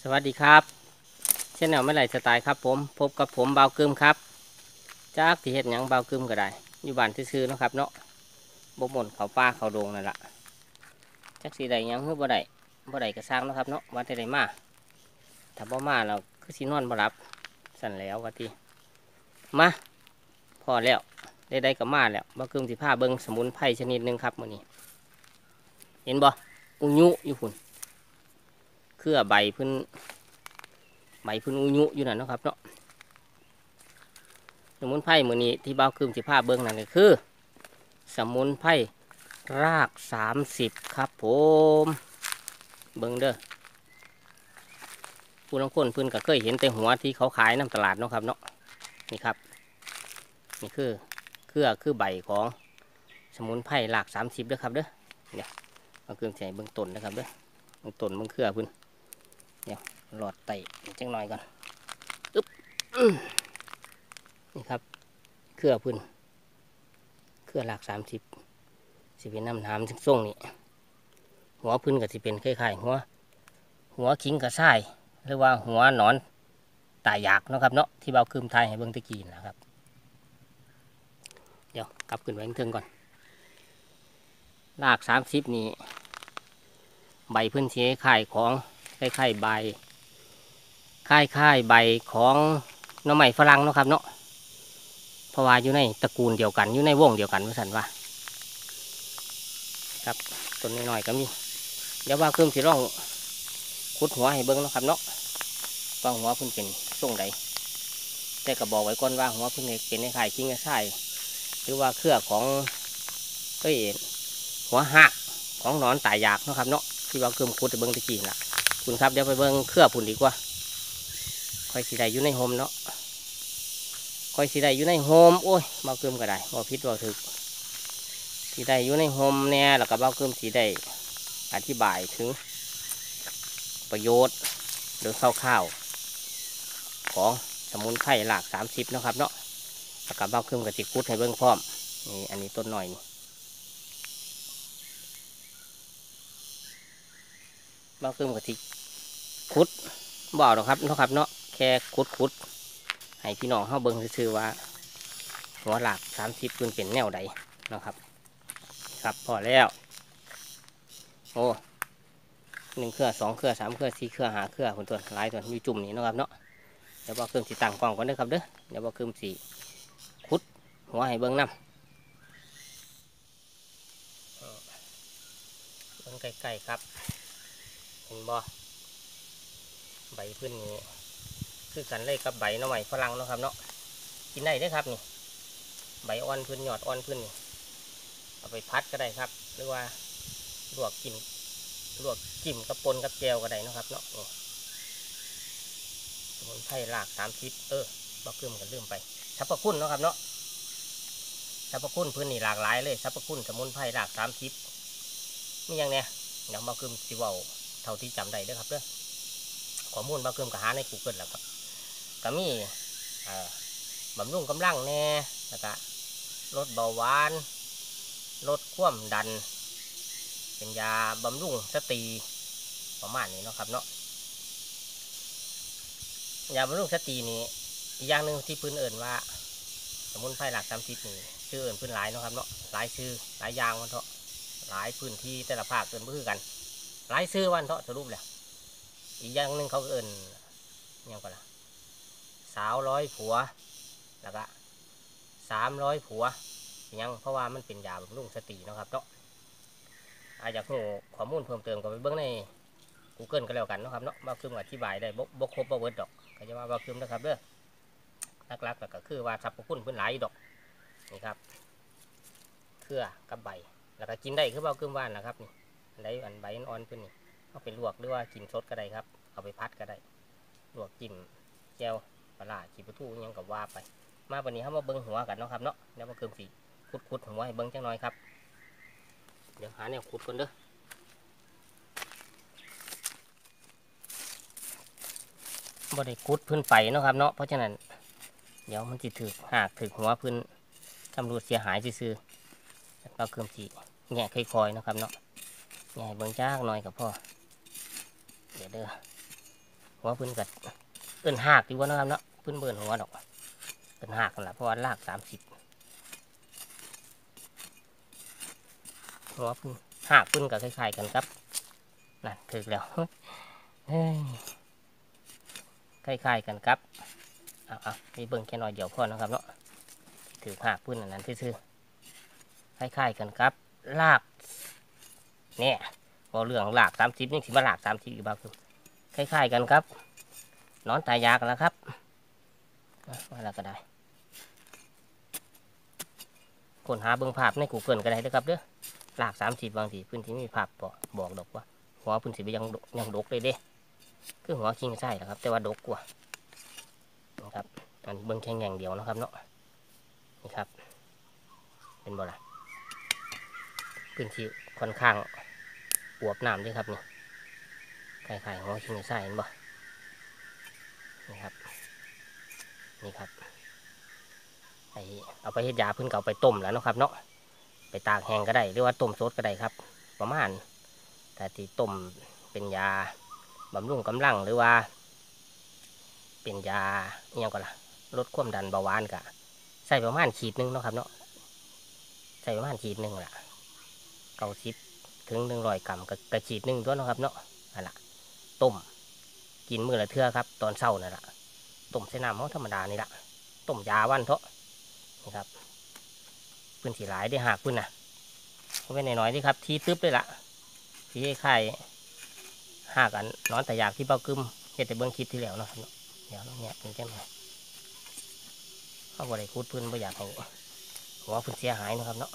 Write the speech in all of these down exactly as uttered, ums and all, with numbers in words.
สวัสดีครับเช่นแนวไม่ไหลสไตล์ครับผมพบกับผมเบากึมครับจากที่เห็ดหยังเบากึมก็ได้อยู่บ้านซื่อๆนะครับเนาะบ่หม่นเขาป้าเขาโดงนั่นแหละจากสีใดยังคือบ่ได้บ่ได้กระซังนะครับเนาะวันใดมาถ้าบ่มาเราคือสีนอนบ่หลับสั่นแล้ววันที่มาพอแล้วได้ได้กับมาแล้วเบากึมสิผ้าเบิ้งสมุนไพรชนิดหนึ่งครับมื้อนี้เห็นบ่อุยุอยู่พุ่นเครือใบพื้นใบพื้นอุยุอยู่นั่นนะครับเนาะสมุนไพรมือนี้ที่เบาคืมสิผ้าเบิ้งนั่นก็คือสมุนไพรรากสามสิบครับผมเบิ้งเด้อผู้ลางคนเพิ่นก็เคยเห็นแต่หัวที่เขาขายน้ำตลาดเนาะครับเนาะนี่ครับนี่คือเครือคือใบของสมุนไพรรากสามสิบเด้อครับเด้อเนี่ยเบาคืมใส่เบิ้งต้นนะครับเด้อเบิ้งต้นเบิ้งเครือเพิ่นเนี่ยหลอดไตจังหน่อยก่อนอึ๊บนี่ครับเครือพื้นเครือหลากสามสิบสิเป็นน้ำน้ำส่งนี่หัวพื้นก็สิเป็นคล้ายๆหัวหัวขิงกระส่ายหรือว่าหัวหนอนตายากเนาะครับเนาะที่เบาคืมไทยให้เบิ้งตะกี้นะครับเดี๋ยวกลับขึ้นไว้ถึงก่อนรากสามสิบนี่ใบพื้นสีคล้ายของคล้ายๆใบคล้ายๆใบของหน่อไม้ฝรั่งเนาะครับเนาะเพราะว่าอยู่ในตระกูลเดียวกันอยู่ในวงเดียวกันว่าสันว่าครับต้นน้อยๆก็มีเดี๋ยวว่าเครื่องสิร่องขุดหัวให้เบิ้งนะครับเนาะว่าหัวพุ่นเป็นทรงใดแต่ก็บอกไว้ก่อนว่าหัวพุ่นเป็นในไข่กิ้งกระส่ายหรือว่าเครือของเอ้ยหัวหักของหนอนตายยากนะครับเนาะที่ว่าเครื่องขุดไปเบิ้งตะกี้น่ะคุณครับเดี๋ยวไปเบิ้งเครือพุ่นดีกว่าค่อยสีใดอยู่ในโฮมเนาะค่อยสีใดอยู่ในโฮมโอ้ยเบาเกิมก็ได้บ่พิษบ่ถึกสีใดอยู่ในโฮมแน่แล้วก็เบาเกิมสีใดอธิบายถึงประโยชน์หรือคร่าวๆของสมุนไพรหลากสามสิบนะครับเนาะแล้วก็เบาเกิมกับจิกุดให้เบิ้งพร้อมนี่อันนี้ต้นหน่อยนี่เบาเกิมกับจิคุดบ่าวหรอกครับเนาะครับเนาะแค่คุดคุดให้พี่น้องเข้าเบิ้งซื่อๆว่าหัวหลากสามสิบเป็นเป็นแนวใดนะครับครับพอแล้วโอ้หนึ่งเครือสองเครือสามเครือสี่เครือหาเครือคนตัวหลายตัวอยู่จุ่มนี้นะครับเนาะเดี๋ยวบอกเครื่องสีต่างกล่องก่อนเด้อครับเด้อเดี๋ยวบอกเครื่องสีคุดหัวให้เบิ้งน้ำเบิ้งใกล้ๆครับเห็นบ่ใบพื้นนี้คือกันเลยกับใบหน่อไม้ฝรั่งเนาะครับเนาะกินได้เด้อครับนี่ใบอ่อนพื้นหยอดอ่อนพื้นนี่เอาไปพัดก็ได้ครับหรือว่าลวกกินลวกจิ้มกับปนกับแจวก็ได้นะครับเนาะนี่สมุนไพรรากสามสิบเออบอกเครื่องกันเริ่มไปสรรพคุณเนาะครับเนาะสรรพคุณพื้นนี่หลากหลายเลยสรรพคุณสมุนไพรรากสามสิบนี่ยังเนี่ยเดี๋ยวบอกเครื่องสิว่าเท่าที่จำได้เด้อครับเด้อข้อมูลบอกเครื่องก็หาใน กูเกิล แล้วครับก็มีบำรุงกำลังแน่แล้วก็ลดเบาหวานลดความดันเป็นยาบำรุงสตรีประมาณนี้เนาะครับเนาะยาบำรุงสตรีนี่อีกอย่างหนึ่งที่พื้นเอิ่นว่าสมุนไพรหลักสามสิบนี่ชื่อเอิ่นพื้นหลายเนาะครับเนาะหลายชื่อหลายอย่างวันเถาะหลายพื้นที่แต่ละภาคเอิ่นเพื่อกันหลายชื่อวันเถาะสรุปแล้วอีกอย่างหนึ่งเขาเอิ่นยังก่อนละสาวร้อยผัวแล้วก็สามร้อยผัวยังเพราะว่ามันเป็นยาบำรุงสตรีเนาะครับเนาะอาจจะรู้ข้อมูลเพิ่มเติมก็ไปเบื้องใน กูเกิล ก็แล้วกันนะครับเนาะบ่คืมอธิบายได้บ่บ่ครบบ่เวิร์ดดอกก็จะว่าบ่คืมนะครับเด้อหลักๆก็คือว่าสรรพคุณเพิ่นหลายดอกนี่ครับเครือกับใบแล้วก็กินได้คือบ่คืมว่านนะครับนี่อันใดอันใบอ่อนๆเพิ่นนี่เอาไปลวกหรือว่ากินสดก็ได้ครับเอาไปพัดก็ได้ลวกจิ้มแจ่วปลาขี้ปลาทูอิหยังก็ว่าไปมาวันนี้เฮามาเบิ่งหัวกันเนาะครับเนาะเดี๋ยวบ่คืมสิขุดๆหัวให้เบิ่งจังหน่อยครับเดี๋ยวหาแนวขุดก่อนเด้อบ่ได้ขุดพื้นไปเนาะครับเนาะเพราะฉะนั้นเดี๋ยวมันจะถือหากถือหัวพื้นตำรวจเสียหายซื่อๆเราเพิ่มสีแง่ค่อยๆนะครับเนาะแง่เบิ้งจ้าหน่อยกับพ่อเดี๋ยวเด้อหัวเพิ่นกัดเอิ้นหากดีกว่านะครับเนาะเพิ่นเบิ่นหัวดอกเอิ้นหากกันละเพราะว่ารากสามสิบหัวเพิ่นหากเพิ่นกับคล้ายๆกันครับนั่นถึกแล้วคล้ายๆกันครับเอาเอามีเบิ่งแค่น้อยเดียวพอนะครับเนาะถือหากเพิ่นอันนั้นซื่อๆคล้ายๆกันครับรากเนี่ยพอเรื่องรากสามสิบนี่สิมาหลากสามสิบอีกบ้างคือคล้ายๆกันครับนอนตายยากันแล้วครับมาแล้วก็ได้คนหาเบิ่งภาพใน กูเกิล ก็ได้ด้วยครับเด้อหลากสามสิบบางทีพื้นที่มีภาพบอกบอกดอกว่าหัวพื้นที่ไปยังยังดกเลยเด้คือหัวคิงไส้นะครับแต่ว่าดกกว่านะครับอันเบิ่งแค่แง่งเดียวนะครับเนาะนี่ครับเป็นบ่ล่ะพื้นที่ค่อนข้างอวบน้ำด้วยครับนี่ไข่ไข่หัวคิงไส้เห็นบ่นี่ครับนี่ครับไอเอาไปเฮ็ดยาพื้นเก่าไปต้มแล้วนะครับเนาะไปตากแห้งก็ได้หรือว่าต้มสดก็ได้ครับประมาณแต่ที่ต้มเป็นยาบำรุงกำลังหรือว่าเป็นยาเนี่ยก็ล่ะลดความดันเบาหวานกะใส่ประมาณขีดหนึ่งเนาะครับเนาะใส่ประมาณขีดหนึ่งล่ะเก้าสิบถึงหนึ่งร้อยกรัมกับกระขีดหนึ่งตัวนะครับเนาะนั่นแหละต้มกินมื้อละเทื่อครับตอนเช้านั่นแหละต้มใส่น้ำเขาธรรมดานี่ละต้มยาวันเถอะนี่ครับพื้นที่หลายได้หักพื้นนะเขาเป็นน้อยๆนี่ครับทีตึ๊บเลยล่ะทีไข่หักกันนอนแต่อยากที่เป้ากึมเห็ดแต่เบื้องคลิปที่แล้วเนาะเดี๋ยวเนี่ยเป็นแค่ไหนเขาบริคูดพื้นไม่อยากให้หัวพื้นเสียหายนะครับเนาะ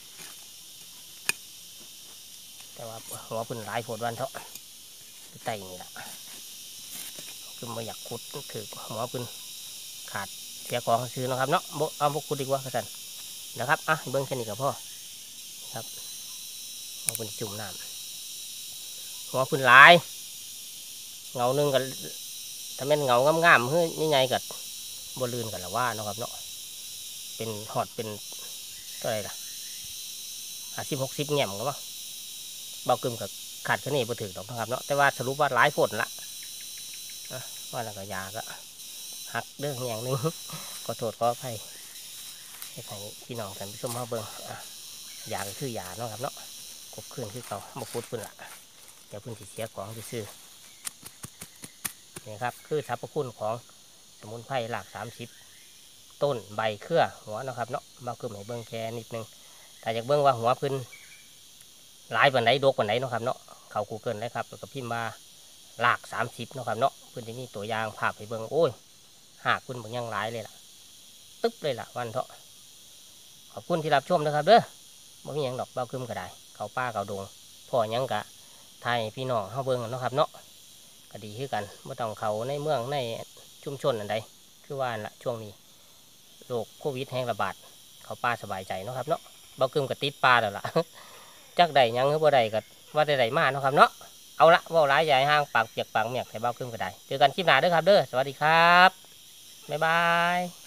แต่ว่าหัวพื้นหลายโผดวันเถอะไตนี่แหละคือไม่อยากคูดถือหัวพื้นขาดเสียของซื้อนะครับเนาะเอาพวกคูดดีกว่ากันนะครับอ่ะเบื้องแค่นี้กับพ่อครับหัวพื้นจุ่มน้ำหัวพื้นหลายเงาหนึ่งกับถ้าเป็นเงางามๆเฮ้ยใหญ่ๆกับบลื่นกันละว่านะครับเนาะเป็นหอดเป็นก็อะไรล่ะห้าสิบหกสิบแง่มก็ว่าเบากึมกับขาดแค่นี้พอถึงดอกนะครับเนาะแต่ว่าสรุปว่าหลายผลละว่าแล้วก็ยาก็หักเรื่องอย่างนึงก็โทษก็อภัยให้ใครพี่น้องกันผู้ชมมาเบิ่งยาก็คือยาเนาะครับเนาะกบคืนคือเขาบกพูดพื้นละเดี๋ยวพื้นที่เสียของซื่อนี่ครับคือสรรพคุณของสมุนไพรหลากสามสิบต้นใบเครือหัวนะครับเนาะมาคือให้เบิ้งแค่นิดนึงแต่อยากเบิ้งว่าหัวพื้นหลายวันไหนดกวันไหนนะครับเนาะเขากูเกิลได้ครับแล้วก็พิมพ์มาหลากสามสิบนะครับเนาะพื้นที่นี่ตัวอย่างภาพให้เบิ้งโอ้ยหากพื้นบางอย่างหลายเลยล่ะตึ๊บเลยล่ะวันเถาะขอบคุณที่รับชมนะครับเด้อบ่มีอย่างดอกเบ้าคึมก็ได้เขาป้าเขาดงพ่อยังกะไทยพี่น้องเฮาเบิ้งนะครับเนาะก็ดีขึ้นกันไม่ต้องเขาในเมืองในชุมชนอันใดคือว่าละช่วงนี้โรคโควิดแห้งระบาดเขาป้าสบายใจเนาะครับเนาะเบากึมกับติดปลาแล้วล่ะ จักใดยังหรือบ่ใดก็ว่าใดๆมาเนาะครับเนาะเอาละว่าร้ายใหญ่ห้างปากเปียกปากเมียกให้เบากึมก็ได้เจอกันคลิปหน้าเด้อครับเด้อสวัสดีครับบ๊ายบาย